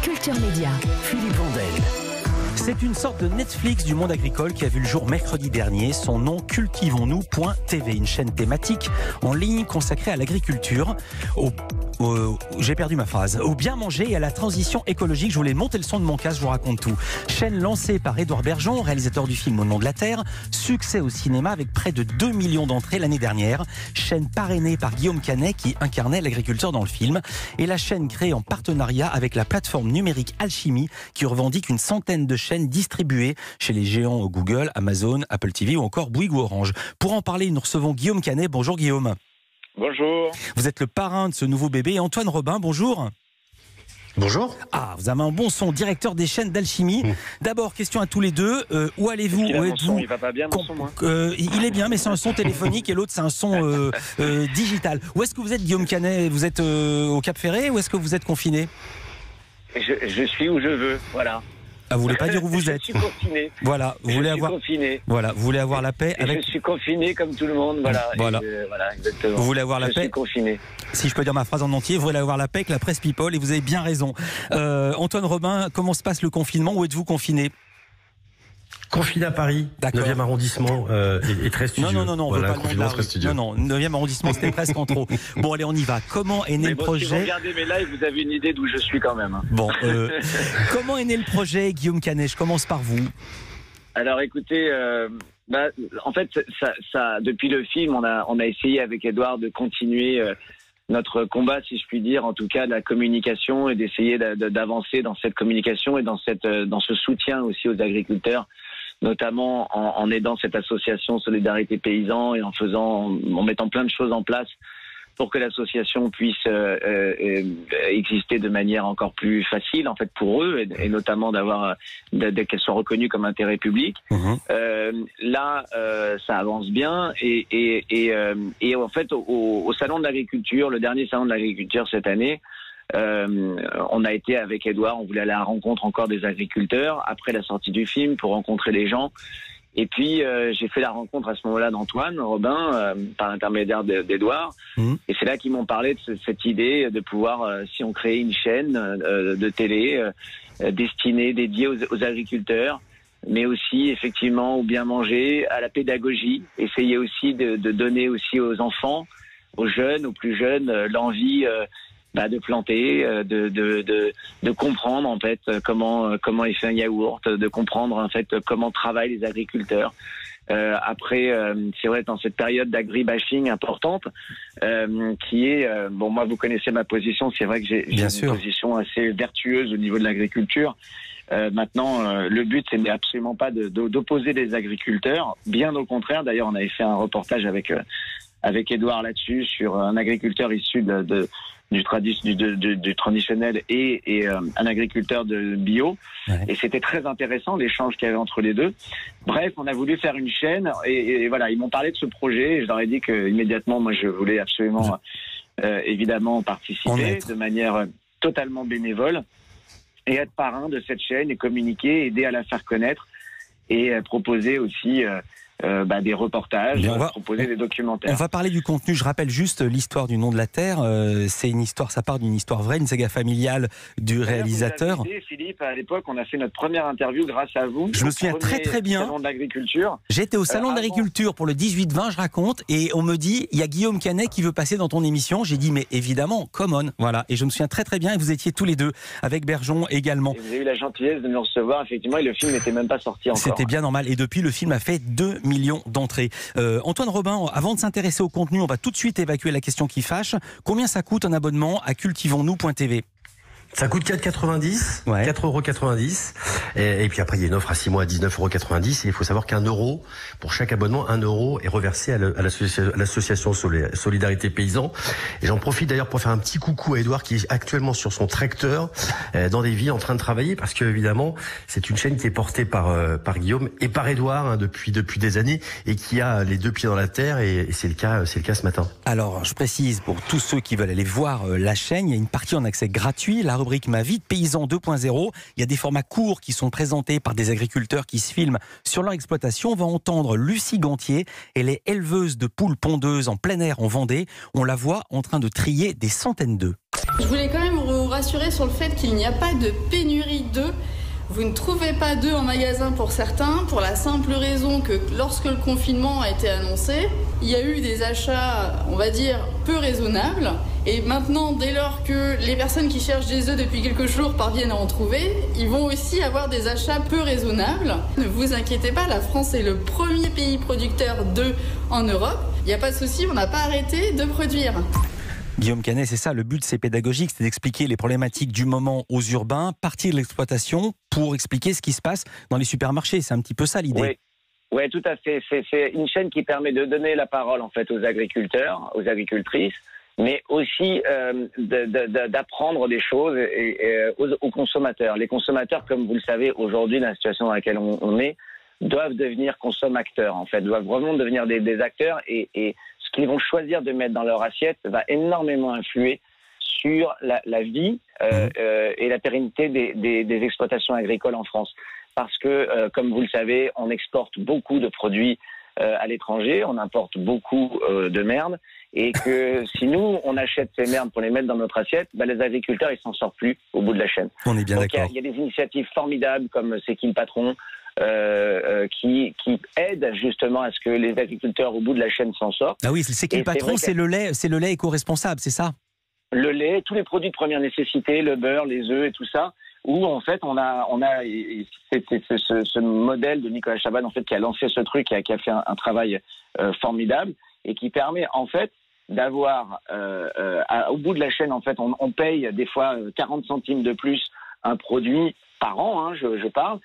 Culture Média. Philippe Vandel. C'est une sorte de Netflix du monde agricole qui a vu le jour mercredi dernier. Son nom, cultivons-nous.tv, une chaîne thématique en ligne consacrée à l'agriculture, j'ai perdu ma phrase, au bien manger et à la transition écologique. Je voulais monter le son de mon casque, je vous raconte tout. Chaîne lancée par Édouard Bergeon, réalisateur du film Au nom de la terre. Succès au cinéma avec près de 2 millions d'entrées l'année dernière. Chaîne parrainée par Guillaume Canet qui incarnait l'agriculteur dans le film. Et la chaîne créée en partenariat avec la plateforme numérique Alchimie qui revendique une centaine de chaînes distribuées chez les géants Google, Amazon, Apple TV ou encore Bouygues ou Orange. Pour en parler, nous recevons Guillaume Canet. Bonjour Guillaume. Bonjour. Vous êtes le parrain de ce nouveau bébé. Et Antoine Robin, bonjour. Bonjour. Ah, vous avez un bon son, directeur des chaînes d'Alchimie. D'abord, question à tous les deux. Où allez-vous? Où êtes-vous? Il va pas bien, mon son, moi. Il est bien, mais c'est un son téléphonique et l'autre, c'est un son digital. Où est-ce que vous êtes, Guillaume Canet? Vous êtes au Cap Ferré ou est-ce que vous êtes confiné? Je suis où je veux, voilà. Ah, vous voulez pas dire où vous êtes? Je suis confiné. Voilà, vous voulez avoir la paix avec... Je suis confiné comme tout le monde, voilà. Voilà. Voilà, exactement. Vous voulez avoir la paix? Je suis confiné. Si je peux dire ma phrase en entier, vous voulez avoir la paix avec la presse people et vous avez bien raison. Antoine Robin, comment se passe le confinement? Où êtes-vous confiné? Confiné à Paris, 9e arrondissement et très studieux. Non, on voilà, veut pas le nom de la rue. Non, 9e arrondissement, c'était presque en trop. Bon, allez, on y va. Comment est né le projet? Si vous regardez mes lives, vous avez une idée d'où je suis quand même. Bon, comment est né le projet, Guillaume Canet? Je commence par vous. Alors, écoutez, en fait, ça, depuis le film, on a essayé avec Édouard de continuer notre combat, si je puis dire, en tout cas de la communication et d'essayer d'avancer dans cette communication et dans ce soutien aussi aux agriculteurs, notamment en aidant cette association Solidarité Paysans et en mettant plein de choses en place pour que l'association puisse exister de manière encore plus facile en fait pour eux et notamment qu'elle soit reconnue comme intérêt public. Là, ça avance bien et en fait au salon de l'agriculture, le dernier salon de l'agriculture cette année, on a été avec Édouard, on voulait aller à la rencontre encore des agriculteurs après la sortie du film pour rencontrer les gens. Et puis j'ai fait la rencontre à ce moment-là d'Antoine Robin par l'intermédiaire d'Édouard. Et c'est là qu'ils m'ont parlé de cette idée de pouvoir, si on créait une chaîne de télé dédiée aux agriculteurs, mais aussi effectivement au bien manger, à la pédagogie, essayer aussi de donner aussi aux enfants, aux jeunes, aux plus jeunes, l'envie de planter, de comprendre en fait comment est fait un yaourt, de comprendre en fait comment travaillent les agriculteurs. Après, c'est vrai dans cette période d'agribashing importante, qui est moi vous connaissez ma position, c'est vrai que j'ai une position assez vertueuse au niveau de l'agriculture. Maintenant, le but c'est absolument pas d'opposer les agriculteurs, bien au contraire. D'ailleurs, on avait fait un reportage avec Édouard là-dessus sur un agriculteur issu du traditionnel et un agriculteur de bio. Ouais. Et c'était très intéressant l'échange qu'il y avait entre les deux. Bref, on a voulu faire une chaîne et voilà, ils m'ont parlé de ce projet et je leur ai dit que immédiatement, moi je voulais absolument évidemment participer de manière totalement bénévole et être parrain de cette chaîne et communiquer, aider à la faire connaître et proposer aussi des reportages, proposer des documentaires. On va parler du contenu. Je rappelle juste l'histoire du nom de la terre. C'est une histoire, ça part d'une histoire vraie, une saga familiale du réalisateur. Vous avez aidé, Philippe, à l'époque, on a fait notre première interview grâce à vous. Je me souviens très bien. Salon de l'agriculture. J'étais au salon de l'agriculture pour le 18-20, je raconte, et on me dit, il y a Guillaume Canet qui veut passer dans ton émission. J'ai dit, mais évidemment, come on. Voilà. Et je me souviens très bien, et vous étiez tous les deux, avec Bergeon également. Et vous avez eu la gentillesse de nous recevoir, effectivement, et le film n'était même pas sorti encore. C'était bien normal. Et depuis, le film a fait 2 millions d'entrées. Antoine Robin, avant de s'intéresser au contenu, on va tout de suite évacuer la question qui fâche. Combien ça coûte un abonnement à cultivons-nous.tv? Ça coûte 4,90 €, ouais. 4,90 €. Et puis après, il y a une offre à 6 mois à 19,90 €. Et il faut savoir qu'1 euro, pour chaque abonnement, 1 euro est reversé à l'association Solidarité Paysans. Et j'en profite d'ailleurs pour faire un petit coucou à Édouard qui est actuellement sur son tracteur dans des villes en train de travailler parce que évidemment, c'est une chaîne qui est portée par Guillaume et par Édouard depuis des années et qui a les deux pieds dans la terre et c'est le cas ce matin. Alors, je précise pour tous ceux qui veulent aller voir la chaîne, il y a une partie en accès gratuit, la rubrique Ma vie de paysan 2.0. Il y a des formats courts qui sont présentés par des agriculteurs qui se filment sur leur exploitation. On va entendre Lucie Gantier. Elle est éleveuse de poules pondeuses en plein air en Vendée. On la voit en train de trier des centaines d'œufs. Je voulais quand même vous rassurer sur le fait qu'il n'y a pas de pénurie d'œufs. Vous ne trouvez pas d'œufs en magasin pour certains, pour la simple raison que lorsque le confinement a été annoncé, il y a eu des achats, on va dire, peu raisonnables. Et maintenant, dès lors que les personnes qui cherchent des œufs depuis quelques jours parviennent à en trouver, ils vont aussi avoir des achats peu raisonnables. Ne vous inquiétez pas, la France est le premier pays producteur d'œufs en Europe. Il n'y a pas de souci, on n'a pas arrêté de produire. Guillaume Canet, c'est ça, le but c'est pédagogique, c'est d'expliquer les problématiques du moment aux urbains, partir de l'exploitation pour expliquer ce qui se passe dans les supermarchés. C'est un petit peu ça l'idée. Oui, tout à fait. C'est une chaîne qui permet de donner la parole en fait aux agriculteurs, aux agricultrices, mais aussi d'apprendre des choses aux consommateurs. Les consommateurs, comme vous le savez, aujourd'hui, dans la situation dans laquelle on est, doivent devenir consommateurs, en fait, doivent vraiment devenir des acteurs et ce qu'ils vont choisir de mettre dans leur assiette va énormément influer sur la vie et la pérennité des exploitations agricoles en France. Parce que, comme vous le savez, on exporte beaucoup de produits à l'étranger, on importe beaucoup de merde, et que si nous, on achète ces merdes pour les mettre dans notre assiette, les agriculteurs, ils s'en sortent plus au bout de la chaîne. On est bien d'accord. Il y a des initiatives formidables comme C'est qui le patron qui aident justement à ce que les agriculteurs au bout de la chaîne s'en sortent. Ah oui, C'est qui le patron, c'est le lait éco-responsable, c'est ça? Le lait, tous les produits de première nécessité, le beurre, les œufs et tout ça, où en fait on a ce modèle de Nicolas Chaban en fait qui a lancé ce truc, qui a fait un travail formidable et qui permet en fait d'avoir au bout de la chaîne en fait on paye des fois 40 centimes de plus un produit par an, je parle.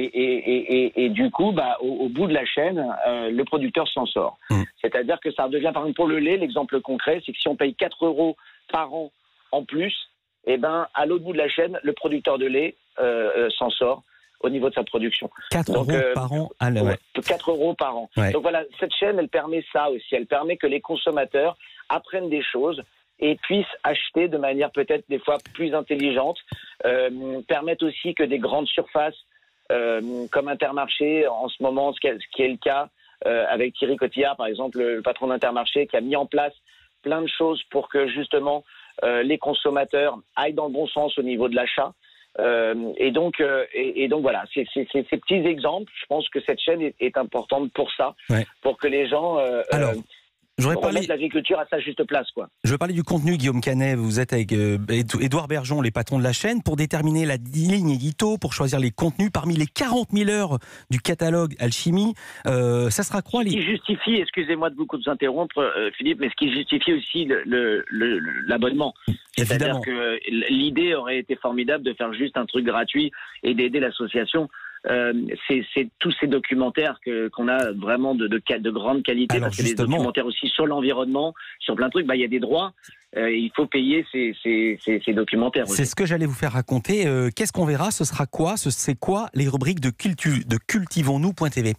Et du coup, au bout de la chaîne, le producteur s'en sort. C'est-à-dire que ça devient, par exemple, pour le lait, l'exemple concret, c'est que si on paye 4 € par an en plus, à l'autre bout de la chaîne, le producteur de lait s'en sort au niveau de sa production. 4 € par an à l'heure. 4 € par an. Ouais. Donc voilà, cette chaîne, elle permet ça aussi. Elle permet que les consommateurs apprennent des choses et puissent acheter de manière peut-être des fois plus intelligente. Permettent aussi que des grandes surfaces comme Intermarché, en ce moment, ce qui est le cas avec Thierry Cotillard, par exemple, le patron d'Intermarché, qui a mis en place plein de choses pour que justement les consommateurs aillent dans le bon sens au niveau de l'achat. Et donc voilà, ces petits exemples, je pense que cette chaîne est importante pour ça, pour que les gens remettre l'agriculture à sa juste place, quoi. Je veux parler du contenu, Guillaume Canet. Vous êtes avec Édouard Bergeon, les patrons de la chaîne, pour déterminer la ligne édito, pour choisir les contenus. Parmi les 40 000 heures du catalogue Alchimie, ça sera quoi Ce qui justifie, excusez-moi de vous interrompre, Philippe, mais ce qui justifie aussi l'abonnement. C'est-à-dire que l'idée aurait été formidable de faire juste un truc gratuit et d'aider l'association. C'est tous ces documentaires qu'on a vraiment de grande qualité. Alors, parce que des documentaires aussi sur l'environnement, sur plein de trucs, il y a des droits, il faut payer ces documentaires aussi. C'est ce que j'allais vous faire raconter. Qu'est-ce qu'on verra? Ce sera quoi? C'est quoi les rubriques de cultivons-nous.tv?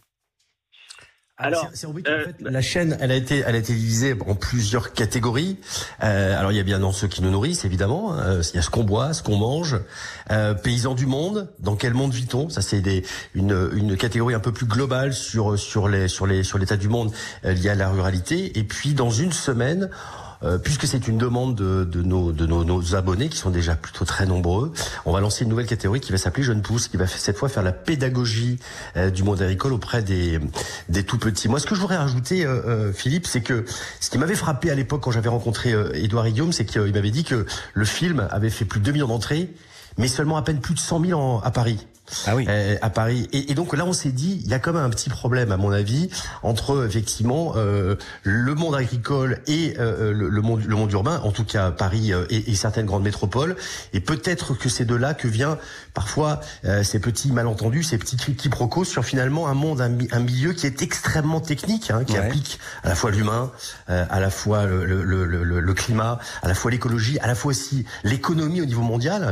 Alors, c'est en fait, la chaîne, elle a été divisée en plusieurs catégories. Alors, il y a bien dans ceux qui nous nourrissent, évidemment. Il y a ce qu'on boit, ce qu'on mange. Paysans du monde. Dans quel monde vit-on? Ça, c'est une catégorie un peu plus globale sur l'état du monde lié à la ruralité. Et puis, dans une semaine, puisque c'est une demande de nos abonnés qui sont déjà plutôt très nombreux, on va lancer une nouvelle catégorie qui va s'appeler Jeune Pousse, qui va cette fois faire la pédagogie du monde agricole auprès des tout petits. Moi, ce que je voudrais rajouter, Philippe, c'est que ce qui m'avait frappé à l'époque quand j'avais rencontré Édouard et Guillaume, c'est qu'il m'avait dit que le film avait fait plus de 2 millions d'entrées, mais seulement à peine plus de 100 000 à Paris. Ah oui. À Paris. Et donc là, on s'est dit, il y a quand même un petit problème, à mon avis, entre effectivement le monde agricole et le monde urbain, en tout cas Paris et certaines grandes métropoles. Et peut-être que c'est de là que vient parfois ces petits malentendus, ces petits quiproquos sur finalement un milieu qui est extrêmement technique, qui implique à la fois l'humain, à la fois le climat, à la fois l'écologie, à la fois aussi l'économie au niveau mondial, avec les cours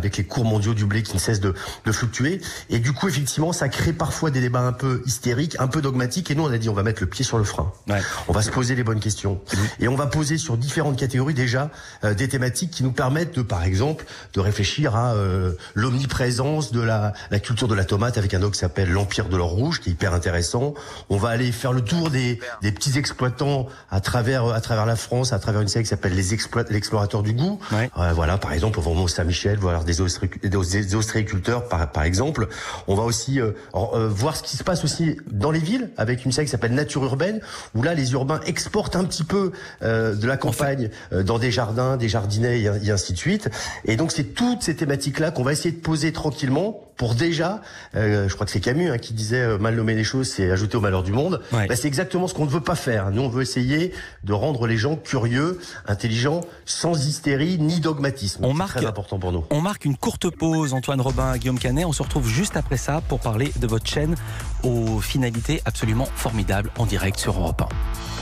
mondiaux du blé qui ne cessent de fluctuer. Et du coup, effectivement, ça crée parfois des débats un peu hystériques, un peu dogmatiques. Et nous, on a dit, on va mettre le pied sur le frein. Ouais. On va se poser les bonnes questions. Et on va poser sur différentes catégories déjà des thématiques qui nous permettent de, par exemple, de réfléchir à l'omniprésence de la culture de la tomate avec un doc qui s'appelle l'Empire de l'or rouge, qui est hyper intéressant. On va aller faire le tour des petits exploitants à travers la France, à travers une série qui s'appelle l'explorateur du goût. Ouais. Voilà, par exemple, on va au Mont-Saint-Michel, voir des ostréiculteurs, par exemple. On va aussi voir ce qui se passe aussi dans les villes, avec une série qui s'appelle Nature urbaine, où là, les urbains exportent un petit peu de la campagne dans des jardins, des jardinets et ainsi de suite. Et donc, c'est toutes ces thématiques-là qu'on va essayer de poser tranquillement pour déjà, je crois que c'est Camus qui disait mal nommer les choses, c'est ajouter au malheur du monde. Ouais. Bah, c'est exactement ce qu'on ne veut pas faire. Nous, on veut essayer de rendre les gens curieux, intelligents, sans hystérie ni dogmatisme. C'est très important pour nous. On marque une courte pause, Antoine Robin, Guillaume Canet. On se retrouve juste après ça pour parler de votre chaîne aux finalités absolument formidables en direct sur Europe 1.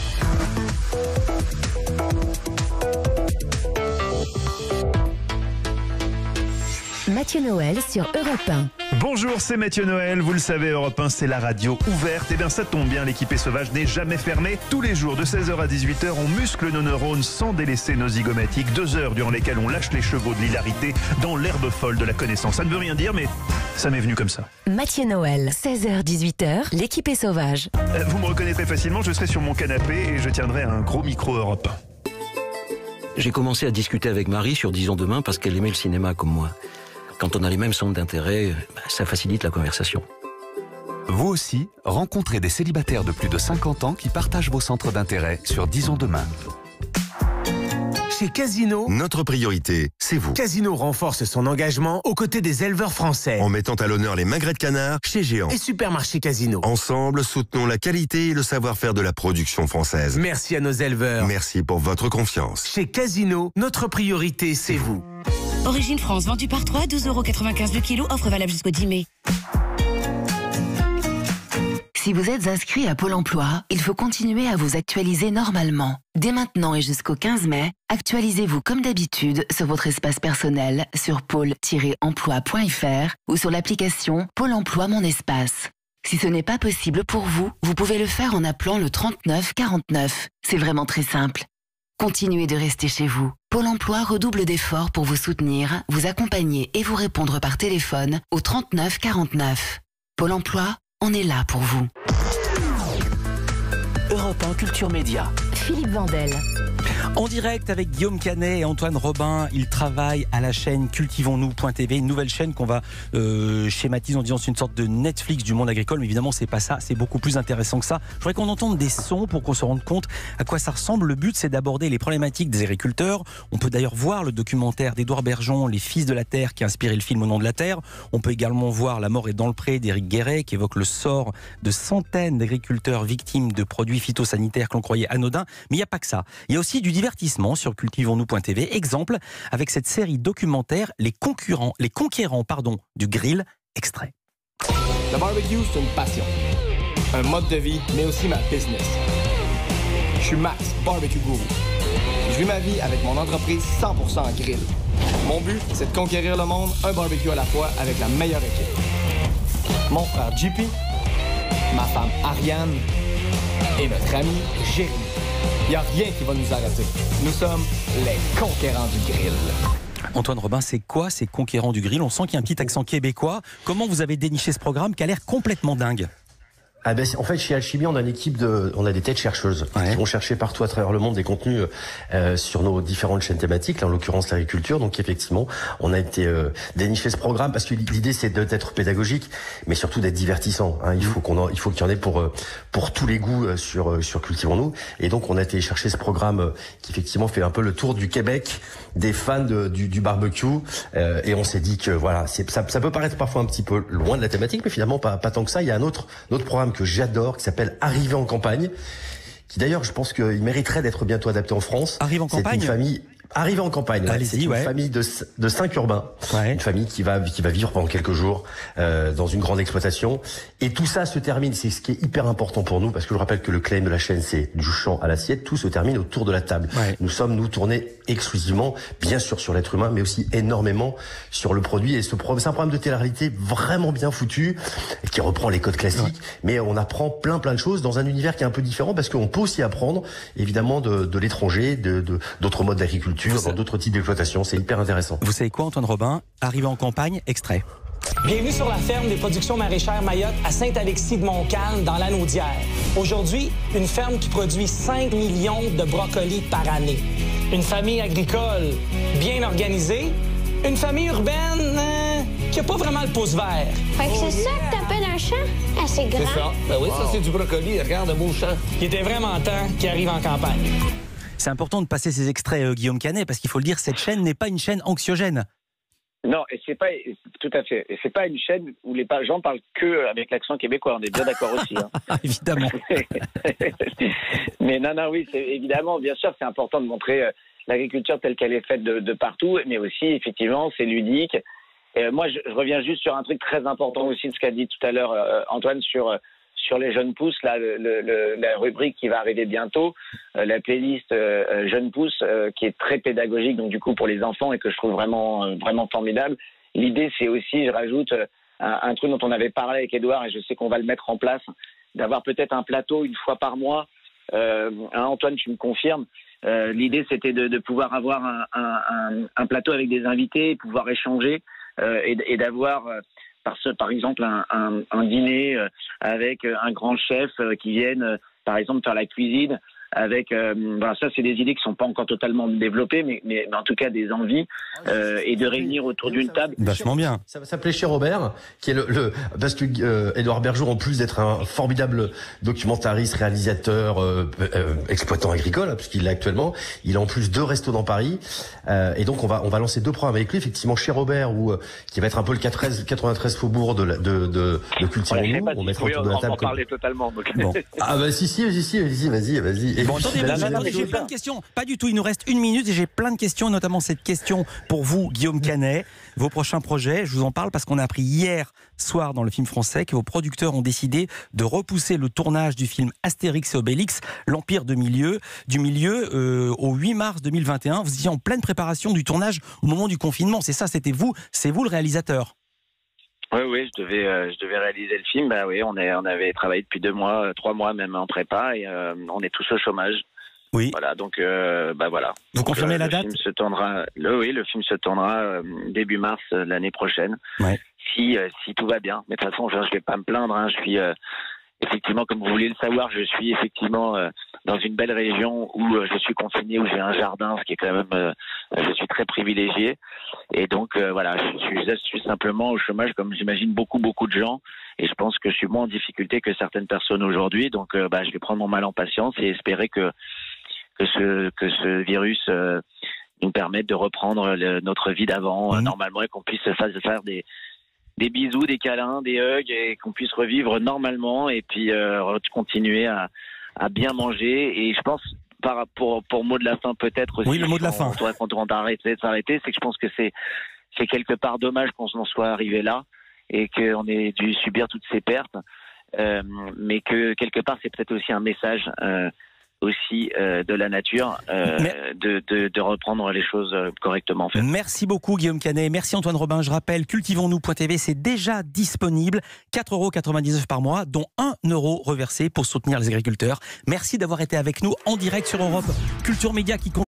Mathieu Noël sur Europe 1. Bonjour, c'est Mathieu Noël. Vous le savez, Europe 1, c'est la radio ouverte. Et bien, ça tombe bien, l'équipée sauvage n'est jamais fermée. Tous les jours, de 16h à 18h, on muscle nos neurones sans délaisser nos zygomatiques. 2 heures durant lesquelles on lâche les chevaux de l'hilarité dans l'herbe folle de la connaissance. Ça ne veut rien dire, mais ça m'est venu comme ça. Mathieu Noël, 16h-18h, l'équipée sauvage. Vous me reconnaîtrez facilement, je serai sur mon canapé et je tiendrai un gros micro Europe 1. J'ai commencé à discuter avec Marie sur Disons demain parce qu'elle aimait le cinéma comme moi. Quand on a les mêmes centres d'intérêt, ça facilite la conversation. Vous aussi, rencontrez des célibataires de plus de 50 ans qui partagent vos centres d'intérêt sur Disons demain. Chez Casino, notre priorité, c'est vous. Casino renforce son engagement aux côtés des éleveurs français. En mettant à l'honneur les magrets de canard chez Géant. Et Supermarché Casino. Ensemble, soutenons la qualité et le savoir-faire de la production française. Merci à nos éleveurs. Merci pour votre confiance. Chez Casino, notre priorité, c'est vous. Origine France, vendu par 3, 12,95 € le kilo, offre valable jusqu'au 10 mai. Si vous êtes inscrit à Pôle emploi, il faut continuer à vous actualiser normalement. Dès maintenant et jusqu'au 15 mai, actualisez-vous comme d'habitude sur votre espace personnel sur pôle-emploi.fr ou sur l'application Pôle emploi Mon Espace. Si ce n'est pas possible pour vous, vous pouvez le faire en appelant le 39 49. C'est vraiment très simple. Continuez de rester chez vous. Pôle emploi redouble d'efforts pour vous soutenir, vous accompagner et vous répondre par téléphone au 39 49. Pôle emploi, on est là pour vous. Europe 1 Culture Média. Philippe Vandel. En direct avec Guillaume Canet et Antoine Robin, ils travaillent à la chaîne Cultivons-nous.tv, une nouvelle chaîne qu'on va schématiser en disant c'est une sorte de Netflix du monde agricole, mais évidemment c'est pas ça, c'est beaucoup plus intéressant que ça. Je voudrais qu'on entende des sons pour qu'on se rende compte à quoi ça ressemble. Le but c'est d'aborder les problématiques des agriculteurs. On peut d'ailleurs voir le documentaire d'Édouard Bergeon, Les Fils de la Terre, qui a inspiré le film Au nom de la Terre. On peut également voir La mort est dans le pré d'Éric Guéret, qui évoque le sort de centaines d'agriculteurs victimes de produits phytosanitaires que l'on croyait anodins. Mais il n'y a pas que ça. Il y a aussi du divertissement sur Cultivons-nous.tv. Exemple, avec cette série documentaire Les conquérants du grill, extrait. Le barbecue, c'est une passion. Un mode de vie, mais aussi ma business. Je suis Max, barbecue gourou. Je vis ma vie avec mon entreprise 100% grill. Mon but, c'est de conquérir le monde, un barbecue à la fois, avec la meilleure équipe. Mon frère JP, ma femme Ariane et notre ami Jérémy. Il n'y a rien qui va nous arrêter. Nous sommes les conquérants du grill. Antoine Robin, c'est quoi ces conquérants du grill? On sent qu'il y a un petit accent québécois. Comment vous avez déniché ce programme qui a l'air complètement dingue? Ah ben, en fait, chez Alchimie, on a on a des têtes chercheuses qui vont chercher partout à travers le monde des contenus sur nos différentes chaînes thématiques, là, en l'occurrence l'agriculture. Donc effectivement, on a été dénicher ce programme parce que l'idée c'est d'être pédagogique, mais surtout d'être divertissant. Hein. Il faut qu'il y en ait pour tous les goûts sur Cultivons-nous. Et donc on a été chercher ce programme qui effectivement fait un peu le tour du Québec des fans du barbecue. Et on s'est dit que voilà, ça peut paraître parfois un petit peu loin de la thématique, mais finalement pas tant que ça. Il y a un autre programme que j'adore, qui s'appelle Arriver en campagne, qui d'ailleurs, je pense qu'il mériterait d'être bientôt adapté en France. Arrive en campagne. C'est une famille. Arrivé en campagne, c'est une famille de 5 urbains, une famille qui va vivre pendant quelques jours dans une grande exploitation. Et tout ça se termine, c'est ce qui est hyper important pour nous, parce que je rappelle que le claim de la chaîne, c'est du champ à l'assiette, tout se termine autour de la table. Nous sommes tournés exclusivement, bien sûr, sur l'être humain, mais aussi énormément sur le produit. Et c'est un programme de télé-réalité vraiment bien foutu, qui reprend les codes classiques, mais on apprend plein de choses dans un univers qui est un peu différent, parce qu'on peut aussi apprendre, évidemment, de l'étranger, d'autres modes d'agriculture, dans d'autres types d'exploitation. C'est hyper intéressant. Vous savez quoi, Antoine Robin? Arrivé en campagne, extrait. Bienvenue sur la ferme des productions maraîchères Mayotte à Saint-Alexis-de-Montcalm, dans l'Anaudière. Aujourd'hui, une ferme qui produit 5 millions de brocolis par année. Une famille agricole bien organisée. Une famille urbaine qui n'a pas vraiment le pouce vert. Fait que c'est ça que t'appelles un champ? Assez grand. C'est ça. Ben oui, ça c'est du brocoli. Regarde, un beau champ. Il était vraiment temps qu'il arrive en campagne. C'est important de passer ces extraits, Guillaume Canet, parce qu'il faut le dire, cette chaîne n'est pas une chaîne anxiogène. Non, et c'est pas tout à fait. Et c'est pas une chaîne où les gens parlent que avec l'accent québécois. On est bien d'accord aussi. Hein. Évidemment. Mais non, oui, c'est évidemment, bien sûr, c'est important de montrer l'agriculture telle qu'elle est faite de partout, mais aussi effectivement, c'est ludique. Et moi, je reviens juste sur un truc très important aussi de ce qu'a dit tout à l'heure Antoine sur les jeunes pousses, là, la rubrique qui va arriver bientôt, la playlist jeunes pousses, qui est très pédagogique, donc du coup pour les enfants, et que je trouve vraiment formidable. L'idée, c'est aussi, je rajoute, un truc dont on avait parlé avec Édouard, et je sais qu'on va le mettre en place, d'avoir peut-être un plateau une fois par mois. Antoine, tu me confirmes. L'idée, c'était de pouvoir avoir un plateau avec des invités, pouvoir échanger et d'avoir... par exemple un dîner avec un grand chef qui vienne par exemple faire la cuisine avec ça, c'est des idées qui sont pas encore totalement développées, mais en tout cas des envies et de réunir autour d'une table. Vachement bien. Ça va s'appeler Chez Robert, qui est parce que Édouard Bergeau, en plus d'être un formidable documentariste, réalisateur, exploitant agricole, puisqu'il l'est actuellement, il a en plus 2 restos dans Paris, et donc on va lancer 2 programmes avec lui, effectivement Chez Robert, qui va être un peu le 93 faubourg de Cultivons-nous. On mettra autour de la table. On va en parler totalement. Donc. Bon. Ah bah si, vas-y. Bon, attendez, j'ai plein de questions. Pas du tout, il nous reste 1 minute et j'ai plein de questions, notamment cette question pour vous, Guillaume Canet. Vos prochains projets, je vous en parle parce qu'on a appris hier soir dans le film français que vos producteurs ont décidé de repousser le tournage du film Astérix et Obélix, l'Empire du Milieu, au 8 mars 2021. Vous étiez en pleine préparation du tournage au moment du confinement. C'est ça, c'est vous le réalisateur. Oui, je devais réaliser le film. Bah oui, on avait travaillé depuis 2 mois, 3 mois même en prépa, et on est tous au chômage. Oui. Voilà, donc voilà. Vous confirmez la date ? Le film se tournera début mars l'année prochaine. Ouais. Si tout va bien. Mais de toute façon, je vais pas me plaindre. Hein. Je suis effectivement, comme vous voulez le savoir, je suis effectivement dans une belle région où je suis confiné, où j'ai un jardin, ce qui est quand même, je suis très privilégié. Et donc voilà, je suis simplement au chômage, comme j'imagine beaucoup de gens. Et je pense que je suis moins en difficulté que certaines personnes aujourd'hui. Donc je vais prendre mon mal en patience et espérer que ce virus nous permette de reprendre notre vie d'avant normalement, et qu'on puisse se faire des bisous, des câlins, des hugs, et qu'on puisse revivre normalement, et puis continuer à bien manger. Et je pense, pour mot de la fin peut-être aussi, oui, le mot de la fin. Quand on va s'arrêter, c'est que je pense que c'est quelque part dommage qu'on en soit arrivé là, et qu'on ait dû subir toutes ces pertes, mais que quelque part c'est peut-être aussi un message aussi de la nature, de reprendre les choses correctement. En fait. Merci beaucoup Guillaume Canet, merci Antoine Robin. Je rappelle, cultivons-nous.tv, c'est déjà disponible, 4,99 € par mois, dont 1 € reversé pour soutenir les agriculteurs. Merci d'avoir été avec nous en direct sur Europe Culture Média qui compte.